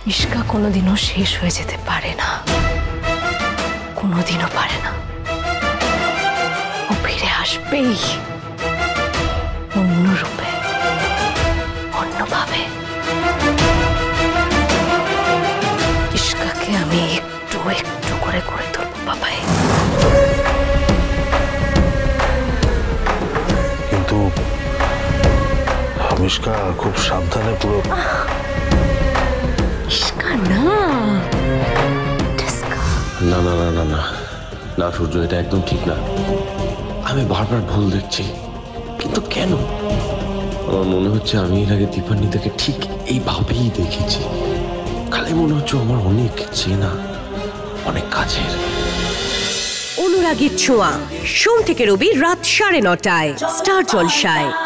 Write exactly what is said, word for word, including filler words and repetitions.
ইশকা কোনোদিনও শেষ হয়ে যেতে পারে না, কোনোদিনও পারে না। ও ফিরে আসবেই, অন্য রূপে, অন্যভাবে। ইশকাকে আমি একটু একটু করে করে তুলব বাবাই। কিন্তু ইশকা খুব সাবধানে পুরো। ইশকা না, না না না না না না সূর্য, এটা একদম ঠিক না। আমি বারবার ভুল দেখছি, কিন্তু কেন? আমার মনে হচ্ছে আমি এর আগে দীপান্বিতাকে ঠিক এইভাবেই দেখেছি। খালি মনে হচ্ছে আমার অনেক চেনা, অনেক কাছের। অনুরাগীর ছোঁয়া, সোম থেকে রবি রাত সাড়ে নটায় স্টার জলসায়।